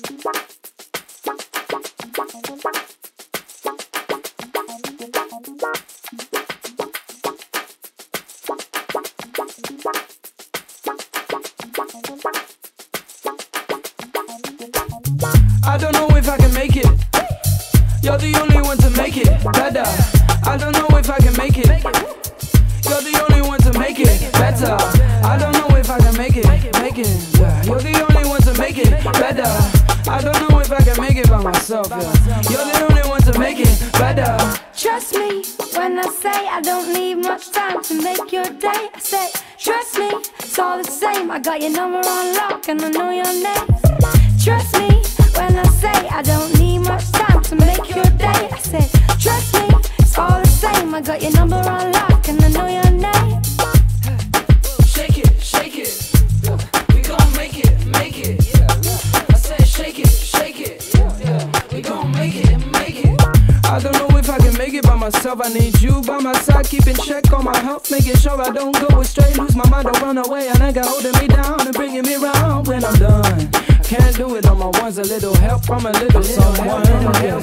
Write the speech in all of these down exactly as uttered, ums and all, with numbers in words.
I don't know if I can make it. You're the only one to make it better. I don't know if I can make it. You're the only one to make it better. I don't know if I can make it, make it. Yeah. You're the only one to make it better. I don't know if I can make it by myself. Yeah. You're the only one to make it better. Trust me when I say I don't need much time to make your day. I say, trust me, it's all the same. I got your number on lock and I know your name. Trust me when I say I don't need much time to make your day. I say, trust me, it's all the same. I got your number on lock and I know your name. Shake it, shake it. We gon' make it, make it. I said shake it, shake it. We gon' make it, make it. I don't know if I can make it by myself. I need you by my side, keeping check on my health, making sure I don't go astray, lose my mind, don't run away. And I got holding me down and bringing me round when I'm done. Can't do it on my ones, a little help from a little someone. Yeah.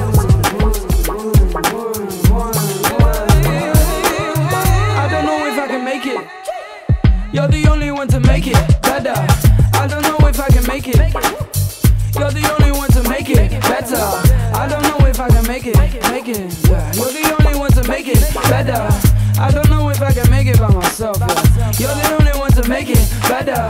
I don't know if I can make it. You're the only one to make it better. I don't know if I can make it. You're the only one to make it better. I don't know if I can make it, make it. Yeah. You're the only one to make it better. I don't know if I can make it by myself. Yeah. You're the only one to make it better.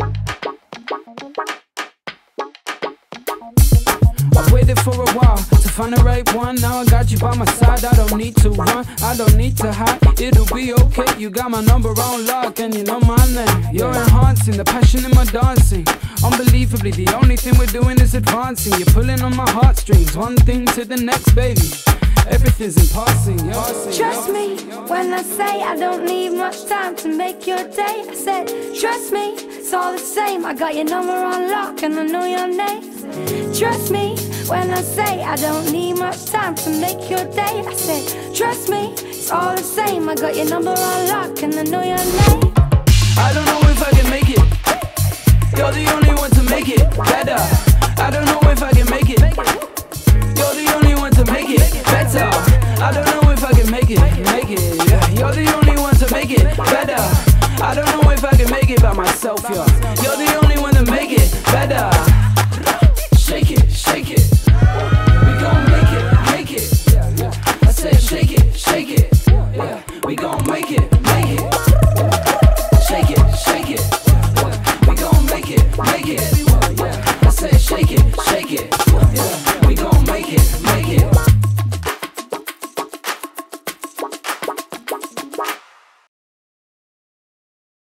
I've waited for a while to find the right one. Now I got you by my side, I don't need to run, I don't need to hide, it'll be okay. You got my number on lock and you know my name. You're enhancing the passion in my dancing. Unbelievably, the only thing we're doing is advancing. You're pulling on my heartstrings, one thing to the next, baby. Everything's in passing, yeah. Trust me when I say I don't need much time to make your day. I said, trust me, it's all the same. I got your number on lock and I know your name. Trust me when I say I don't need much time to make your day. I said, trust me, it's all the same. I got your number on lock and I know your name. I don't know if I can make it. You're the only one to make it better. I don't know if I can make it. You're the only one to make it better. I don't know if I can make it, make it. Yeah. You're the only one to make it better. I don't know if I can make it by myself, yeah. You're the only one to make it better. Shake it, shake it.